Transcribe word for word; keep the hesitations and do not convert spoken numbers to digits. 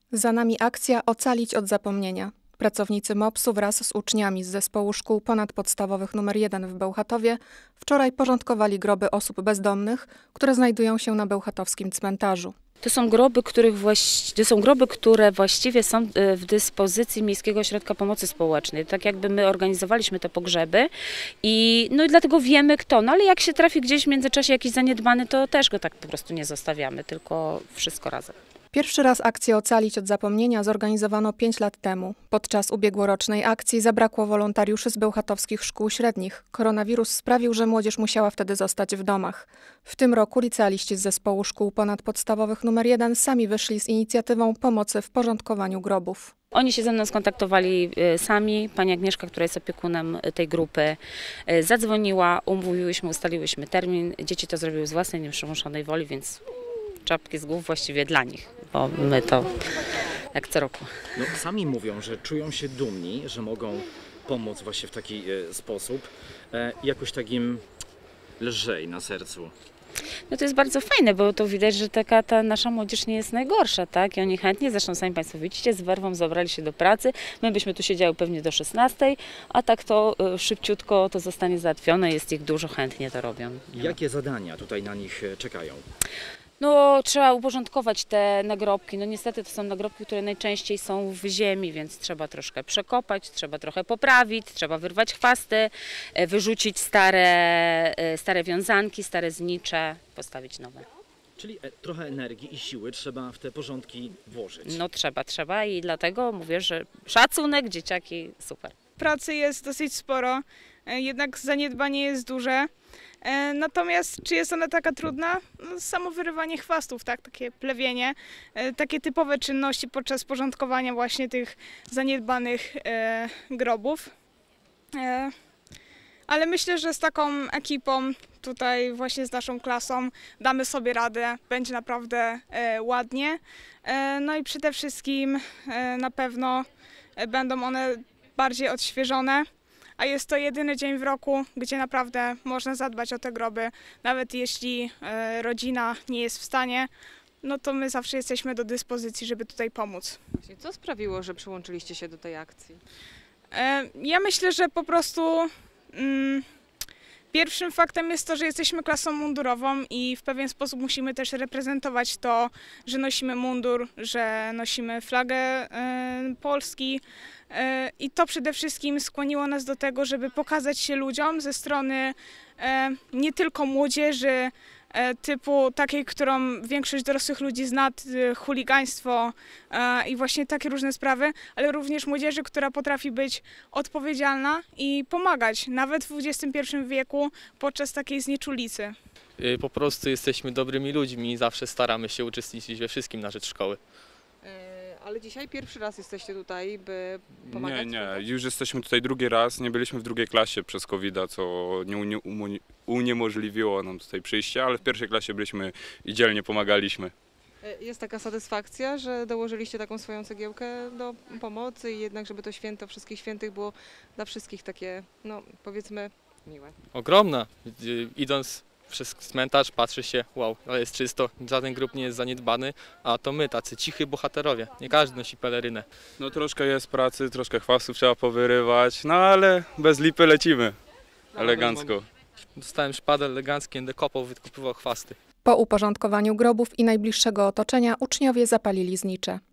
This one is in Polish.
Za nami akcja Ocalić od zapomnienia. Pracownicy mopsu wraz z uczniami z zespołu szkół ponadpodstawowych numer jeden w Bełchatowie wczoraj porządkowali groby osób bezdomnych, które znajdują się na bełchatowskim cmentarzu. To są groby, których właści- to są groby, które właściwie są w dyspozycji Miejskiego Ośrodka Pomocy Społecznej. Tak jakby my organizowaliśmy te pogrzeby i no i dlatego wiemy kto. No ale jak się trafi gdzieś w międzyczasie jakiś zaniedbany, to też go tak po prostu nie zostawiamy, tylko wszystko razem. Pierwszy raz akcję Ocalić od zapomnienia zorganizowano pięć lat temu. Podczas ubiegłorocznej akcji zabrakło wolontariuszy z bełchatowskich szkół średnich. Koronawirus sprawił, że młodzież musiała wtedy zostać w domach. W tym roku licealiści z zespołu szkół ponadpodstawowych numer jeden sami wyszli z inicjatywą pomocy w porządkowaniu grobów. Oni się ze mną skontaktowali sami. Pani Agnieszka, która jest opiekunem tej grupy, zadzwoniła, umówiłyśmy, ustaliłyśmy termin. Dzieci to zrobiły z własnej nieprzymuszonej woli, więc czapki z głów właściwie dla nich, bo my to jak co roku. No, sami mówią, że czują się dumni, że mogą pomóc właśnie w taki e, sposób. E, jakoś takim lżej na sercu. No to jest bardzo fajne, bo to widać, że taka ta nasza młodzież nie jest najgorsza, tak? I oni chętnie, zresztą sami Państwo widzicie, z werwą zabrali się do pracy. My byśmy tu siedziały pewnie do szesnastej, a tak to y, szybciutko to zostanie załatwione, jest ich dużo, chętnie to robią. Jakie zadania tutaj na nich czekają? No, trzeba uporządkować te nagrobki. No niestety to są nagrobki, które najczęściej są w ziemi, więc trzeba troszkę przekopać, trzeba trochę poprawić, trzeba wyrwać chwasty, wyrzucić stare, stare wiązanki, stare znicze, postawić nowe. Czyli e, trochę energii i siły trzeba w te porządki włożyć. No trzeba, trzeba i dlatego mówię, że szacunek, dzieciaki, super. Pracy jest dosyć sporo, jednak zaniedbanie jest duże. Natomiast czy jest ona taka trudna? No, samo wyrywanie chwastów, tak, takie plewienie, takie typowe czynności podczas porządkowania właśnie tych zaniedbanych e, grobów. E, ale myślę, że z taką ekipą, tutaj właśnie z naszą klasą, damy sobie radę, będzie naprawdę e, ładnie. E, no i przede wszystkim e, na pewno będą one bardziej odświeżone. A jest to jedyny dzień w roku, gdzie naprawdę można zadbać o te groby. Nawet jeśli e, rodzina nie jest w stanie, no to my zawsze jesteśmy do dyspozycji, żeby tutaj pomóc. Właśnie, co sprawiło, że przyłączyliście się do tej akcji? E, ja myślę, że po prostu mm, pierwszym faktem jest to, że jesteśmy klasą mundurową i w pewien sposób musimy też reprezentować to, że nosimy mundur, że nosimy flagę e, Polski. I to przede wszystkim skłoniło nas do tego, żeby pokazać się ludziom ze strony e, nie tylko młodzieży, e, typu takiej, którą większość dorosłych ludzi zna, e, chuligaństwo e, i właśnie takie różne sprawy, ale również młodzieży, która potrafi być odpowiedzialna i pomagać, nawet w dwudziestym pierwszym wieku podczas takiej znieczulicy. Po prostu jesteśmy dobrymi ludźmi i zawsze staramy się uczestniczyć we wszystkim na rzecz szkoły. Ale dzisiaj pierwszy raz jesteście tutaj, by pomagać? Nie, nie, już jesteśmy tutaj drugi raz, nie byliśmy w drugiej klasie przez kowida, co nie unie- uniemożliwiło nam tutaj przyjście, ale w pierwszej klasie byliśmy i dzielnie pomagaliśmy. Jest taka satysfakcja, że dołożyliście taką swoją cegiełkę do pomocy i jednak, żeby to święto wszystkich świętych było dla wszystkich takie, no powiedzmy, miłe. Ogromna. Idąc przez cmentarz patrzy się, wow, ale jest czysto, żaden grób nie jest zaniedbany, a to my, tacy cichy bohaterowie, nie każdy nosi pelerynę. No troszkę jest pracy, troszkę chwastów trzeba powyrywać, no ale bez lipy lecimy, elegancko. Dostałem szpadę elegancki, będę kopał, wykopywał chwasty. Po uporządkowaniu grobów i najbliższego otoczenia uczniowie zapalili znicze.